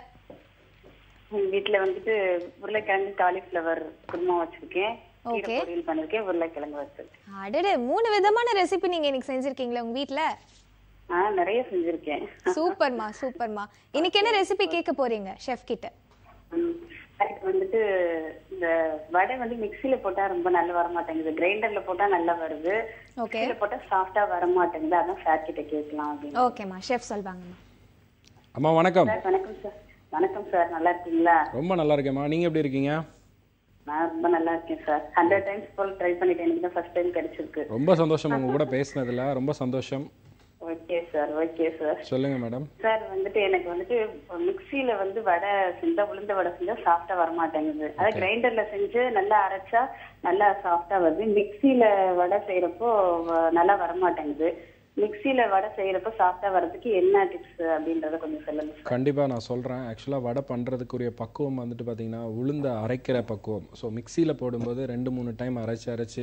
எங்க வீட்ல வந்துட்டு உருளைக்கிழங்கு காலிஃப்ளவர் குருமா வச்சிருக்கேன், கீரை பொரியல் பண்ணிருக்கேன், உருளைக்கிழங்கு வச்சிருக்கேன். அடடே, 3 விதமான ரெசிபி நீங்க இன்னைக்கு செஞ்சிருக்கீங்களா உங்க வீட்ல? நிறைய செஞ்சிருக்கேன். சூப்பர்மா. இன்னைக்கு என்ன ரெசிபி கேட்க போறீங்க ஷெஃப் கிட்ட? அதுக்கு வந்துட்டு இந்த வடை வந்து மிக்ஸில போட்டா ரொம்ப நல்லா வர மாட்டேங்குது, கிரைண்டர்ல போட்டா நல்லா வருது, மிக்ஸில போட்டா சாஃப்டா வர மாட்டேங்குது, அதான் சார் கிட்ட கேட்கலாம் அப்படின்னு. ஓகேம்மா, ஷெஃப் சொல்வாங்கம்மா. அம்மா வணக்கம். வணக்கம் சார். வணக்கம் சார், நல்லா இருக்கீங்களா? ரொம்ப நல்லா இருக்கேம்மா, நீங்க எப்படி இருக்கீங்க? நான் ரொம்ப நல்லா இருக்கேன் சார். 100 டைம்ஸ் போல் ட்ரை பண்ணிட்டேன், எனக்கு தான் ஃபர்ஸ்ட் டைம் கிடைச்சிருக்கு. ரொம்ப சந்தோஷம் உங்க கூட பேசினதுல, ரொம்ப சந்தோஷம். Okay sir. சொல்லுங்க மேடம். சார் வந்துட்டு எனக்கு வந்துட்டு மிக்ஸில வந்து வடை செஞ்சா, உளுந்த வடை செஞ்சா சாஃப்டா வர மாட்டேங்குது. அதாவது கிரைண்டர்ல செஞ்சு நல்லா அரைச்சா நல்லா சாஃப்டா வருது. மிக்ஸில வடை செய்யறப்போ நல்லா வர மாட்டேங்குது. மிக்ஸில வடை செய்யறப்போ சாஃப்டா வர்றதுக்கு என்ன டிப்ஸ் அப்படின்றத கொஞ்சம் சொல்லுங்க. கண்டிப்பா நான் சொல்றேன். ஆக்சுவலா வடை பண்றதுக்குரிய பக்குவம் வந்துட்டு பாத்தீங்கன்னா உளுந்த அரைக்கிற பக்குவம். ஸோ மிக்ஸியில் போடும்போது 2-3 டைம் அரைச்சு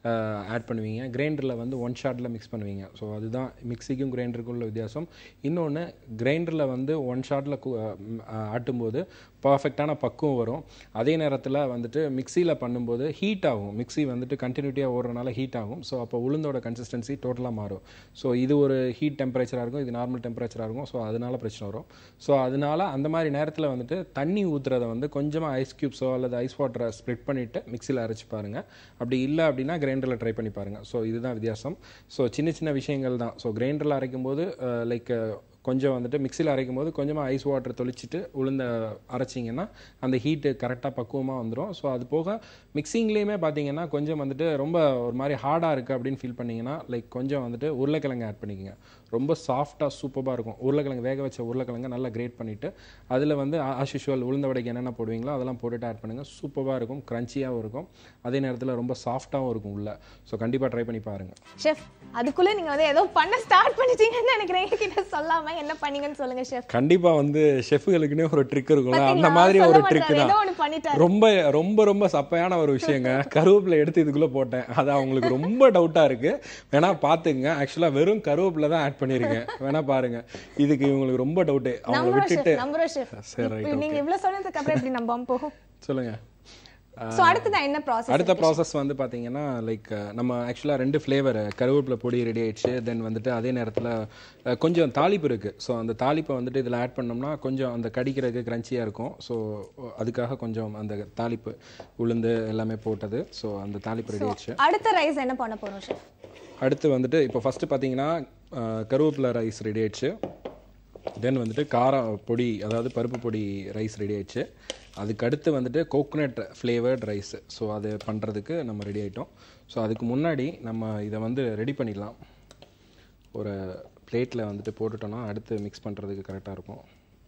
ஆட் பண்ணுவீங்க. கிரைண்டரில் வந்து ஒன் ஷாட்டில் மிக்ஸ் பண்ணுவீங்க. ஸோ அதுதான் மிக்ஸிக்கும் கிரைண்டருக்கும் உள்ள வித்தியாசம். இன்னொன்று கிரைண்டரில் வந்து ஒன் ஷாட்டில் ஆட்டும்போது பர்ஃபெக்டான பக்குவம் வரும். அதே நேரத்தில் வந்துட்டு மிக்சியில் பண்ணும்போது ஹீட் ஆகும். மிக்ஸி வந்துட்டு கண்டினியூட்டியாக ஓடுறதுனால ஹீட் ஆகும். ஸோ அப்போ உளுந்தோட கன்சிஸ்டன்சி டோட்டலாக மாறும். ஸோ இது ஒரு ஹீட் டெம்பரேச்சராக இருக்கும், இது நார்மல் டெம்பரேச்சராக இருக்கும். ஸோ அதனால பிரச்சனை வரும். ஸோ அதனால அந்த மாதிரி நேரத்தில் வந்துட்டு தண்ணி ஊற்றுறத வந்து கொஞ்சமாக ஐஸ் க்யூப்ஸோ அல்லது ஐஸ் வாட்டரை ஸ்ப்ளிட் பண்ணிவிட்டு மிக்சியில் அரைச்சி பாருங்கள். அப்படி இல்லை அப்படின்னா கிரைண்டரில் ட்ரை பண்ணி பாருங்கள். ஸோ இதுதான் வித்தியாசம். ஸோ சின்ன சின்ன விஷயங்கள் தான். ஸோ கிரைண்டரில் அரைக்கும் போது லைக் கொஞ்சம் வந்துட்டு மிக்சியில் அரைக்கும் போது கொஞ்சமாக ஐஸ் வாட்டர் தொளிச்சிட்டு உளுந்த அரைச்சிங்கன்னா அந்த ஹீட்டு கரெக்டாக பக்குவமாக வந்துடும். ஸோ அது போக மிக்சிங்லேயுமே பார்த்தீங்கன்னா கொஞ்சம் வந்துட்டு ரொம்ப ஒரு மாதிரி ஹார்டாக இருக்குது அப்படின்னு ஃபீல் பண்ணிங்கன்னா லைக் கொஞ்சம் வந்துட்டு உருளைக்கிழங்கு ஆட் பண்ணிக்கோங்க. ரொம்ப சாஃப்டாக சூப்பராக இருக்கும். உருளைக்கிழங்கு வேக வச்ச உருளைக்கிழங்கு நல்லா கிரேட் பண்ணிவிட்டு அதில் வந்து ஆஸ் யூஷுவல் உளுந்த வடைக்கு என்னென்ன போடுவீங்களோ அதெல்லாம் போட்டுட்டு ஆட் பண்ணுங்கள். சூப்பராக இருக்கும், க்ரன்ச்சியாகவும் இருக்கும், அதே நேரத்தில் ரொம்ப சாஃப்டாகவும் இருக்கும் உள்ள. ஸோ கண்டிப்பாக ட்ரை பண்ணி பாருங்கள். ஷெஃப், அதுக்குள்ளே நீங்கள் வந்து ஏதோ பண்ண ஸ்டார்ட் பண்ணிட்டீங்கன்னு நினைக்கிறேன். என்கிட்ட சொல்லாமல் என்ன பண்ணீங்கன்னு சொல்லுங்கள் ஷெஃப். கண்டிப்பாக வந்து ஷெஃப்களுக்குன்னே ஒரு ட்ரிக் இருக்கும்ல, அந்த மாதிரி ஒரு ட்ரிக் தான். ரொம்ப ரொம்ப ரொம்ப சப்பையான ஒரு விஷயங்க. கருவேப்பிலை எடுத்து இதுக்குள்ளே போட்டேன். அது அவங்களுக்கு ரொம்ப டவுட்டாக இருக்குது. வேணா பார்த்துங்க. ஆக்சுவலாக வெறும் கருவேப்பிலை தான் ஆட் பண்ணியிருக்கேன். வேணா பாருங்க. இதுக்கு இவங்களுக்கு ரொம்ப டவுட்டு. அவங்க விட்டுட்டு சரி நீங்க இவ்வளவு சொன்னதுக்கு அப்புறம் எப்படி நம்பாம போகும் சொல்லுங்க. சோ அடுத்து என்ன ப்ராசஸ்? அடுத்த ப்ராசஸ் வந்து பாத்தீங்கன்னா லைக் நம்ம ஆக்சுவலா 2 ஃப்ளேவர் கருவேப்பிலை பொடி ரெடி ஆயிடுச்சு. தென் வந்துட்டு அதே நேரத்தில் கொஞ்சம் தாளிப்பு இருக்கு. ஸோ அந்த தாளிப்பை வந்துட்டு இதில் ஆட் பண்ணோம்னா கொஞ்சம் அந்த கடிக்கிறதுக்கு கிரன்ச்சியாக இருக்கும். ஸோ அதுக்காக கொஞ்சம் அந்த தாளிப்பு உளுந்து எல்லாமே போட்டது. ஸோ அந்த தாளிப்பு ரெடி ஆயிடுச்சு. அடுத்த ரைஸ் என்ன பண்ண போறோம் ஷெஃப்? அடுத்து வந்துட்டு இப்போ ஃபஸ்ட்டு பார்த்தீங்கன்னா கருவேப்பிலை ரைஸ் ரெடி ஆயிடுச்சு. தென் வந்துட்டு கார பொடி அதாவது பருப்பு பொடி ரைஸ் ரெடி ஆயிடுச்சு. அதுக்கு அடுத்து வந்துட்டு கோகோனட் ஃப்ளேவர்ட் ரைஸ். ஸோ அது பண்ணுறதுக்கு நம்ம ரெடி ஆகிட்டோம். ஸோ அதுக்கு முன்னாடி நம்ம இதை வந்து ரெடி பண்ணிடலாம். ஒரு பிளேட்டில் வந்துட்டு போட்டுட்டோன்னா அடுத்து மிக்ஸ் பண்ணுறதுக்கு கரெக்டாக இருக்கும்.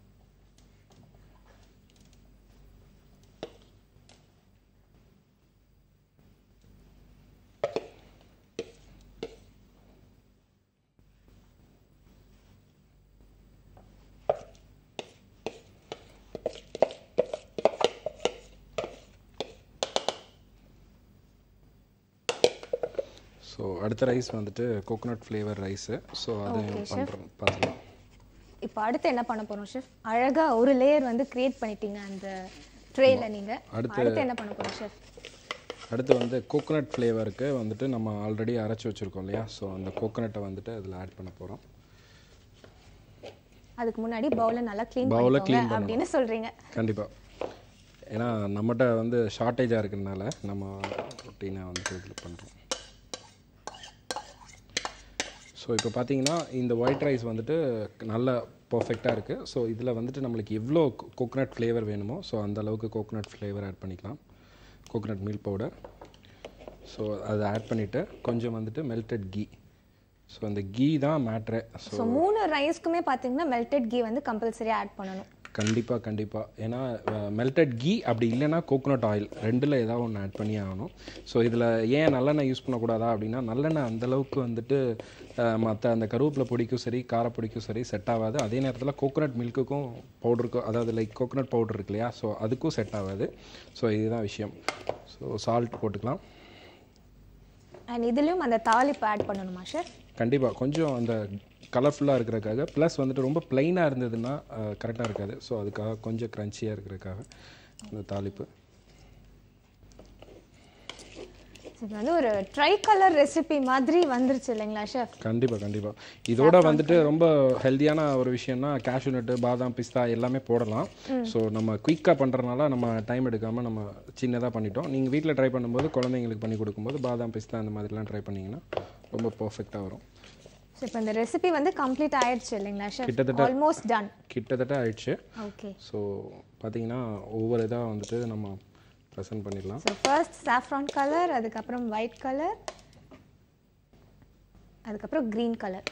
ஸோ அடுத்த ரைஸ் வந்துட்டு கோகோனட் ஃப்ளேவர் ரைஸு. ஸோ அது பண்ணுறோம் பார்த்துக்கலாம். இப்போ அடுத்து என்ன பண்ண போகிறோம் ஷெஃப்? அழகாக ஒரு லேயர் வந்து கிரியேட் பண்ணிட்டீங்க அந்த ட்ரேயில். நீங்கள் அடுத்து என்ன பண்ண போகிறோம் ஷெஃப்? அடுத்து வந்து கோகோனட் ஃப்ளேவருக்கு வந்துட்டு நம்ம ஆல்ரெடி அரைச்சி வச்சுருக்கோம் இல்லையா? ஸோ அந்த கோகோனட்டை வந்துட்டு அதில் ஆட் பண்ண போகிறோம். அதுக்கு முன்னாடி பவுலை நல்லா க்ளீன் பண்ணிக்கோங்க அப்படின்னு சொல்கிறீங்க. கண்டிப்பாக. ஏன்னா நம்மகிட்ட வந்து ஷார்ட்டேஜாக இருக்கிறதுனால நம்ம ரொட்டீனாக வந்துட்டு இதில் பண்ணுறோம். ஸோ இப்போ பார்த்தீங்கன்னா இந்த ஒயிட் ரைஸ் வந்துட்டு நல்லா பர்ஃபெக்டாக இருக்குது. ஸோ இதில் வந்துட்டு நம்மளுக்கு எவ்வளோ கோகோனட் ஃப்ளேவர் வேணுமோ ஸோ அந்த அளவுக்கு கோகோனட் ஃப்ளேவர் ஆட் பண்ணிக்கலாம். Coconut milk powder. ஸோ அதை ஆட் பண்ணிவிட்டு கொஞ்சம் வந்துட்டு மெல்டட் கீ. ஸோ அந்த கீ தான் மேட்ரு. ஸோ 3 ரைஸ்க்குமே பார்த்தீங்கன்னா மெல்டட் கீ வந்து கம்பல்சரியாக ஆட் பண்ணணும். கண்டிப்பாக. ஏன்னா மெல்டட் கீ அப்படி இல்லைன்னா கோகோனட் ஆயில் ரெண்டில் ஏதாவது ஒன்று ஆட் பண்ணி ஆகணும். ஸோ இதில் ஏன் நல்லெண்ணெய் யூஸ் பண்ணக்கூடாதா அப்படின்னா நல்லெண்ணெய் அந்தளவுக்கு வந்துட்டு மற்ற அந்த கருவேப்பிலை பொடிக்கும் சரி காரப்பொடிக்கும் சரி செட் ஆகாது. அதே நேரத்தில் கோகோனட் மில்க்குக்கும் பவுடருக்கும் அதாவது லைக் கோகோனட் பவுடர் இருக்கு இல்லையா? ஸோ அதுக்கும் செட் ஆகாது. ஸோ இதுதான் விஷயம். ஸோ சால்ட் போட்டுக்கலாம். அண்ட் இதுலேயும் அந்த தாளிப்பு ஆட் பண்ணணுமா ஷெஃப்? கண்டிப்பாக. கொஞ்சம் அந்த கலர்ஃபுல்லாக இருக்கிறதுக்காக ப்ளஸ் வந்துட்டு ரொம்ப ப்ளைனாக இருந்ததுன்னா கரெக்டாக இருக்காது. ஸோ அதுக்காக கொஞ்சம் க்ரன்ச்சியாக இருக்கிறதுக்காக இந்த தாளிப்பு. இது வந்து ஒரு ட்ரை கலர் ரெசிபி மாதிரி வந்துருச்சு இல்லைங்களா ஷெஃப்? கண்டிப்பாக. இதோட வந்துட்டு ரொம்ப ஹெல்த்தியான ஒரு விஷயம்னா கேஷ்யூ நட்டு பாதாம் பிஸ்தா எல்லாமே போடலாம். ஸோ நம்ம குயிக்காக பண்ணுறதுனால நம்ம டைம் எடுக்காமல் நம்ம சின்னதாக பண்ணிட்டோம். நீங்கள் வீட்டில் ட்ரை பண்ணும்போது குழந்தைங்களுக்கு பண்ணி கொடுக்கும்போது பாதாம் பிஸ்தா அந்த மாதிரிலாம் ட்ரை பண்ணிங்கன்னா ரொம்ப பர்ஃபெக்டாக வரும். ஸோ இப்போ இந்த ரெசிபி வந்து கம்ப்ளீட் ஆயிடுச்சு இல்லைங்களா ஷெஃப்? கிட்டத்தட்ட ஆல்மோஸ்ட் டன். கிட்டத்தட்ட ஆயிடுச்சு. ஓகே. ஸோ பார்த்தீங்கன்னா ஒவ்வொரு இதாக வந்துட்டு நம்ம ப்ரெசென்ட் பண்ணிடலாம். ஸோ ஃபர்ஸ்ட் சாஃப்ரான் கலர், அதுக்கப்புறம் ஒயிட் கலர், அதுக்கப்புறம் க்ரீன் கலர்.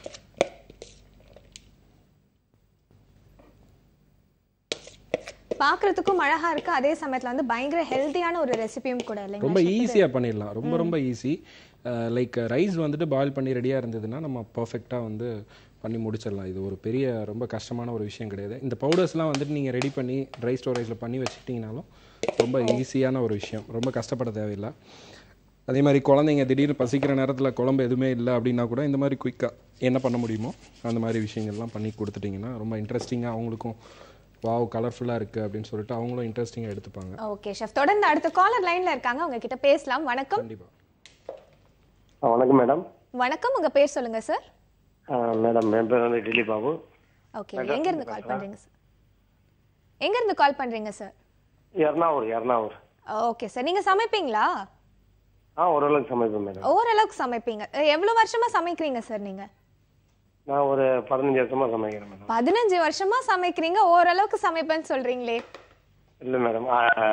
பார்க்குறதுக்கும் அழகா இருக்குது, அதே சமயத்தில் வந்து பயங்கர ஹெல்த்தியான ஒரு ரெசிபியும் கூட இல்லைங்களா? ரொம்ப ஈஸியாக பண்ணிடலாம். ரொம்ப ஈஸி. லைக் ரைஸ் வந்துட்டு பாயில் பண்ணி ரெடியாக இருந்ததுன்னா நம்ம பர்ஃபெக்டாக வந்து பண்ணி முடிச்சிடலாம். இது ஒரு பெரிய ரொம்ப கஷ்டமான ஒரு விஷயம் கிடையாது. இந்த பவுடர்ஸ்லாம் வந்துட்டு நீங்கள் ரெடி பண்ணி ட்ரை ஸ்டோரேஜில் பண்ணி வச்சுக்கிட்டிங்கனாலும் ரொம்ப ஈஸியான ஒரு விஷயம். ரொம்ப கஷ்டப்பட தேவையில்லை. அதே மாதிரி குழந்தைங்க திடீர்னு பசிக்கிற நேரத்தில் குழம்பு எதுவுமே இல்லை அப்படின்னா கூட இந்த மாதிரி குயிக்காக என்ன பண்ண முடியுமோ அந்த மாதிரி விஷயங்கள்லாம் பண்ணி கொடுத்துட்டிங்கன்னா ரொம்ப இன்ட்ரெஸ்டிங்காக அவங்களுக்கும் வாவ் கலர்ஃபுல்லாக இருக்குது அப்படின்னு சொல்லிட்டு அவங்களும் இன்ட்ரெஸ்டிங்காக எடுத்துப்பாங்க. ஓகே ஷெஃப், தொடர்ந்து அடுத்த காலர் லைன்ல இருக்காங்க, அவங்க கிட்ட பேசலாம். வணக்கம். கண்டிப்பாக. வணக்கம் மேடம். வணக்கம், உங்க பேர் சொல்லுங்க சார். மேடம் என் பேர் வந்து டில்லி பாபு. ஓகே, எங்க இருந்து கால் பண்றீங்க சார்? எங்க இருந்து கால் பண்றீங்க சார்? எர்ணாவூர். ஓகே சார், நீங்க சமைப்பீங்களா? ஓரளவுக்கு சமைப்பேன் மேடம். ஓரளவுக்கு சமைப்பீங்க. எவ்வளவு வருஷமா சமைக்கிறீங்க சார் நீங்க? நான் ஒரு 15 வருஷமா சமைக்கிறேன் மேடம். 15 வருஷமா சமைக்கிறீங்க, ஓரளவுக்கு சமைப்பேன்னு சொல்றீங்களே? இல்ல மேடம்,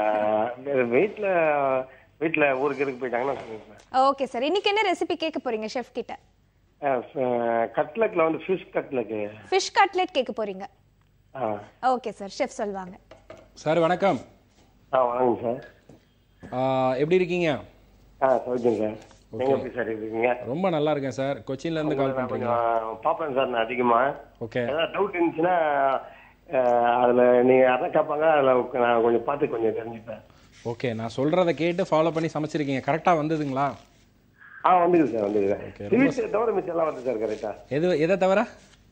வீட்ல ஊருக்கு இருக்கு போயிட்டாங்கன்னா சமைப்பேன். ஓகே சார், இன்னைக்கு என்ன ரெசிபி கேட்க போறீங்க ஷெஃப் கிட்ட? கட்லெட்ல வந்து ஃபிஷ் கட்லெட் கேட்க போறீங்க. ஓகே சார், ஷெஃப் சொல்வாங்க. சார் வணக்கம். வணக்கம் சார். எப்படி இருக்கீங்க? சௌக்கியம் சார். நீங்க எப்படி சார் இருக்கீங்க? ரொம்ப நல்லா இருக்கேன் சார். கொச்சின்ல இருந்து கால் பண்றீங்க. பாப்பேன் சார் நான் அதிகமா. ஓகே. ஏதாவது டவுட் இருந்துச்சுன்னா அதுல நீங்க யாரா கேட்பாங்க, அதுல நான் கொஞ்சம் பார்த்து கொஞ்சம் தெரிஞ்சுப்பேன். ஓகே, நான் சொல்றதை கேட்டு ஃபாலோ பண்ணி சமைச்சிருக்கீங்க. கரெக்டா வந்ததுங்களா? வந்துது சார், வந்துது. ஸ்வீட்ஸ் தவிர மிச்சம் எல்லாம் வந்து சார் கரெக்டா. எதை தவிர?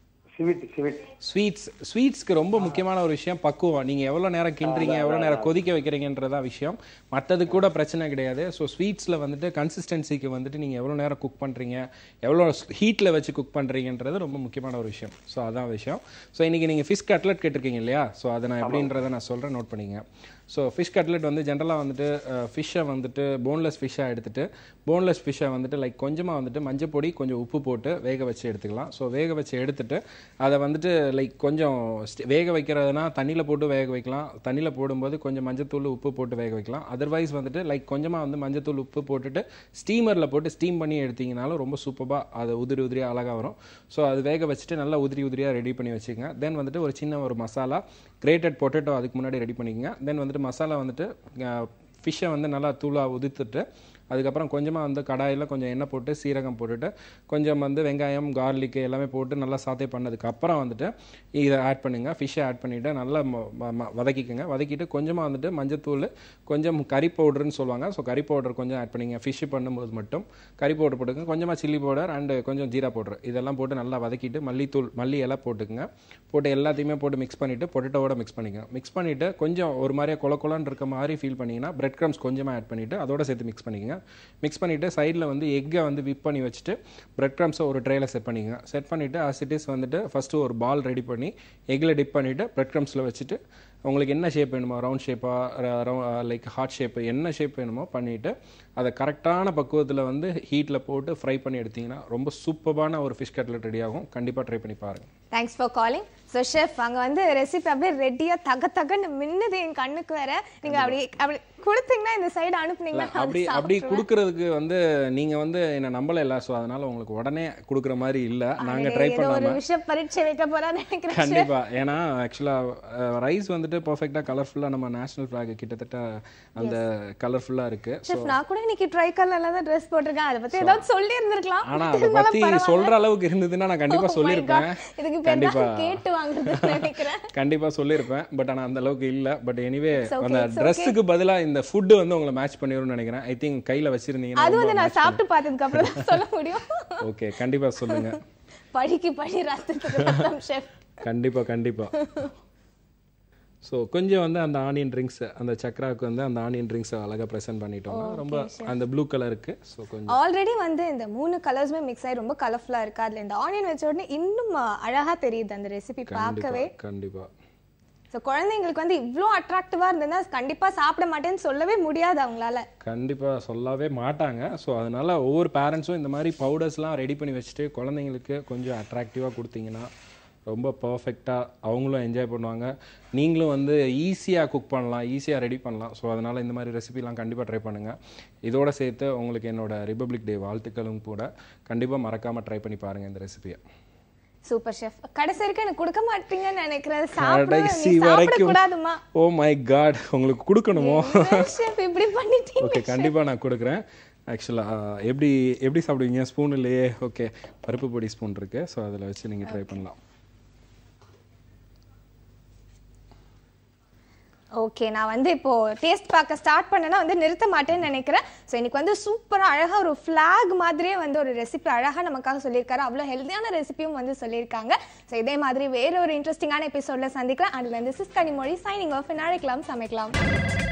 ஸ்வீட்ஸ். ஸ்வீட்ஸ்க்கு ரொம்ப முக்கியமான ஒரு விஷயம் பக்குவம். நீங்கள் எவ்வளோ நேரம் கிண்டுறீங்க, எவ்வளோ நேரம் கொதிக்க வைக்கிறீங்கன்றதான் விஷயம். மற்றது கூட பிரச்சனை கிடையாது. ஸோ ஸ்வீட்ஸில் வந்துட்டு கன்சிஸ்டன்சிக்கு வந்துட்டு நீங்கள் எவ்வளோ நேரம் குக் பண்ணுறீங்க, எவ்வளோ ஹீட்டில் வச்சு குக் பண்ணுறீங்கன்றது ரொம்ப முக்கியமான ஒரு விஷயம். ஸோ அதான் விஷயம். ஸோ இன்றைக்கி நீங்கள் ஃபிஷ் கட்லெட் கேட்டிருக்கீங்க இல்லையா? ஸோ அதை நான் எப்படின்றத நான் சொல்கிறேன், நோட் பண்ணிங்க. ஸோ ஃபிஷ் கட்லெட் வந்து ஜென்ரலாக வந்துட்டு ஃபிஷ்ஷை வந்துட்டு போன்லெஸ் ஃபிஷ்ஷாக எடுத்துகிட்டு போன்லெஸ் ஃபிஷ்ஷை வந்துட்டு லைக் கொஞ்சமாக வந்துட்டு மஞ்சள் பொடி கொஞ்சம் உப்பு போட்டு வேக வச்சு எடுத்துக்கலாம். ஸோ வேக வச்சு எடுத்துட்டு அதை வந்துட்டு லைக் கொஞ்சம் வேக வைக்கிறதுனா தண்ணியில் போட்டு வேக வைக்கலாம். தண்ணியில் போடும்போது கொஞ்சம் மஞ்சத்தூள் உப்பு போட்டு வேக வைக்கலாம். அதர்வைஸ் வந்துட்டு லைக் கொஞ்சமாக வந்து மஞ்சத்தூள் உப்பு போட்டுட்டு ஸ்டீமரில் போட்டு ஸ்டீம் பண்ணி எடுத்திங்கனாலும் ரொம்ப சூப்பராக அது உதிரியாக அழகாக வரும். ஸோ அது வேக வச்சுட்டு நல்லா உதிரியாக ரெடி பண்ணி வச்சுக்கோங்க. தென் வந்துட்டு ஒரு சின்ன ஒரு மசாலா கிரேட்டட் பொட்டேட்டோ அதுக்கு முன்னாடி ரெடி பண்ணிக்கோங்க. தென் வந்துட்டு மசாலா வந்துட்டு ஃபிஷ்ஷை வந்து நல்லா தூளாக உதிர்த்துட்டு அதுக்கப்புறம் கொஞ்சமாக வந்து கடாயில் கொஞ்சம் எண்ணெய் போட்டு சீரகம் போட்டுட்டு கொஞ்சம் வந்து வெங்காயம் கார்லிக்கு எல்லாமே போட்டு நல்லா சாத்தே பண்ணதுக்கப்புறம் வந்துட்டு இதை ஆட் பண்ணுங்கள். ஃபிஷ்ஷை ஆட் பண்ணிவிட்டு நல்லா வதக்கிக்கோங்க. வதக்கிட்டு கொஞ்சமாக வந்துட்டு மஞ்சத்தூள் கொஞ்சம் கறி பவுடர்னு சொல்லுவாங்க. ஸோ கறி பவுடர் கொஞ்சம் ஆட் பண்ணிங்க. ஃபிஷ்ஷு பண்ணும்போது மட்டும் கறி பவுடர் போட்டுக்கோங்க. கொஞ்சமாக சில்லி பவுடர் அண்டு கொஞ்சம் ஜீரா பவுடர் இதெல்லாம் போட்டு நல்லா வதக்கிட்டு மல்லி இலை போட்டுக்குங்க. போட்டு எல்லாத்தையுமே போட்டு மிக்ஸ் பண்ணிவிட்டு பொட்டேட்டோவோட மிக்ஸ் பண்ணிக்கோங்க. மிக்ஸ் பண்ணிவிட்டு கொஞ்சம் ஒரு மாதிரியாக கொலன்னு இருக்க மாதிரி ஃபீல் பண்ணிங்கன்னா பிரெட் க்ரம்ஸ் கொஞ்சமாக ஆட் பண்ணிவிட்டு அதோட சேர்த்து மிக்ஸ் பண்ணிக்கோங்க. மிக்ஸ் பண்ணிவிட்டு சைடில் வந்து எக்கை வந்து விப் பண்ணி வச்சுட்டு பிரெட் க்ரம்ஸை ஒரு ட்ரேயில் செட் பண்ணிக்கோங்க. செட் பண்ணிவிட்டு ஆஸ் வந்துட்டு ஃபஸ்ட்டு ஒரு பால் ரெடி பண்ணி எக்கில் டிப் பண்ணிவிட்டு பிரெட் க்ரம்ஸில் வச்சுட்டு உங்களுக்கு என்ன ஷேப் வேணுமோ ரவுண்ட் ஷேப்பாக லைக் ஹார்ட் ஷேப்பு என்ன ஷேப் வேணுமோ பண்ணிவிட்டு அதை கரெக்டான பக்குவத்தில் வந்து ஹீட்டில் போட்டு ஃப்ரை பண்ணி எடுத்திங்கன்னா ரொம்ப சூப்பரான ஒரு ஃபிஷ் கட்லெட் ரெடி ஆகும். கண்டிப்பாக ட்ரை பண்ணி பாருங்கள். Thanks for calling. So chef அங்கே வந்து ரெசிபி அப்படியே ரெடியாக தகன்னு மின்னுது என் கண்ணுக்கு வேற. நீங்கள் அப்படி கொடுத்தீங்கன்னா இந்த சைடு அனுப்புனீங்கன்னா அப்படி கொடுக்கறதுக்கு வந்து நீங்கள் வந்து என்னை நம்பலை இல்லை. ஸோ அதனால் உங்களுக்கு உடனே கொடுக்குற மாதிரி இல்லை. நாங்கள் ட்ரை பண்ணாமல் ஒரு விஷயம் பரீட்சை வைக்க போகிறான்னு நினைக்கிறேன். கண்டிப்பாக. ஏன்னா ஆக்சுவலாக ரைஸ் வந்துட்டு பர்ஃபெக்டாக கலர்ஃபுல்லாக நம்ம நேஷனல் ஃப்ளாக் கிட்டத்தட்ட அந்த கலர்ஃபுல்லாக இருக்குது. ஸோ நான் கூட இன்னைக்கு ட்ரை கலர்ல தான் ட்ரெஸ் போட்டிருக்கேன். அதை பற்றி ஏதாவது சொல்லி இருந்திருக்கலாம். ஆனால் அதை பற்றி சொல்கிற அளவுக்கு இருந்ததுன்னா நான் கண்டிப்பாக சொல்லியிருப்பேன். கண்டிப்பா சொல்லியிருப்பேன். பட் ஆனா அந்த அளவுக்கு இல்ல. பட் எனிவே அந்த Dressக்கு பதிலா இந்த ஃபுட் வந்து உங்களை மேட்ச் பண்ணிரும்னு நினைக்கிறேன். ஐ திங்க் கையில வச்சிருந்தீங்கன்னா அது வந்து நான் சாப்பிட்டு பார்த்ததுக்கு அப்புறம் தான் சொல்ல முடியும். ஓகே, கண்டிப்பா சொல்லுங்க. பழிக்கு பழி ரத்தத்துக்கு ரத்தம் ஷெஃப். கண்டிப்பா. ஸோ கொஞ்சம் வந்து அந்த ஆனியன் ட்ரிங்க்ஸ் அந்த சக்ராவுக்கு வந்து அந்த ஆனியன் ட்ரிங்க்ஸ் அழகாக ப்ரெசென்ட் பண்ணிட்டோம். ரொம்ப அந்த ப்ளூ கலருக்கு. ஸோ கொஞ்சம் ஆல்ரெடி வந்து இந்த 3 கலர்ஸுமே மிக்ஸ் ஆகி ரொம்ப கலர்ஃபுல்லாக இருக்கு. அதில் இந்த ஆனியன் வச்ச உடனே இன்னும் அழகாக தெரியுது அந்த ரெசிபி பார்க்கவே. கண்டிப்பாக. ஸோ குழந்தைங்களுக்கு வந்து இவ்வளோ அட்ராக்டிவாக இருந்ததுன்னா கண்டிப்பாக சாப்பிட மாட்டேன்னு சொல்லவே முடியாது அவங்களால. கண்டிப்பாக சொல்லவே மாட்டாங்க. ஸோ அதனால ஒவ்வொரு பேரண்ட்ஸும் இந்த மாதிரி பவுடர்ஸ்லாம் ரெடி பண்ணி வச்சுட்டு குழந்தைங்களுக்கு கொஞ்சம் அட்ராக்டிவாக கொடுத்தீங்கன்னா ரொம்ப பர்ஃபெக்டாக அவங்களும் என்ஜாய் பண்ணுவாங்க. நீங்களும் வந்து ஈஸியாக குக் பண்ணலாம், ஈஸியாக ரெடி பண்ணலாம். ஸோ அதனால் இந்த மாதிரி ரெசிபிலாம் கண்டிப்பாக ட்ரை பண்ணுங்கள். இதோட சேர்த்து உங்களுக்கு என்னோட ரிபப்ளிக் டே வாழ்த்துக்களும் கூட. கண்டிப்பாக மறக்காமல் ட்ரை பண்ணி பாருங்கள் இந்த ரெசிபியை. Super chef. கடைசி வரைக்கும் எனக்கு கொடுக்க மாட்டீங்கன்னு நினைக்கிறேன். கடைசி வரைக்கும் ஓ மை காட் உங்களுக்கு கொடுக்கணுமோ? ஷெஃப் இப்படி பண்ணிட்டீங்க. ஓகே, கண்டிப்பாக நான் கொடுக்குறேன். ஆக்சுவலாக எப்படி சாப்பிடுவீங்க? ஸ்பூன் இல்லையே? ஓகே, பருப்பு பொடி ஸ்பூன் இருக்குது. ஸோ அதில் வச்சு நீங்கள் ட்ரை பண்ணலாம். ஓகே, நான் வந்து இப்போ டேஸ்ட் பார்க்க ஸ்டார்ட் பண்ணேன்னா வந்து நிறுத்த மாட்டேன்னு நினைக்கிறேன். ஸோ இன்னைக்கு வந்து சூப்பராக அழகாக ஒரு ஃப்ளாக் மாதிரியே வந்து ஒரு ரெசிபி அழகாக நமக்காக சொல்லியிருக்காரு. அவ்வளோ ஹெல்த்தியான ரெசிபியும் வந்து சொல்லியிருக்காங்க. ஸோ இதே மாதிரி வேற ஒரு இன்ட்ரெஸ்டிங்கான எபிசோடில் சந்திக்கிறேன். அதில் this is Kanimozhi signing off. அரைக்கலாம் சமைக்கலாம்.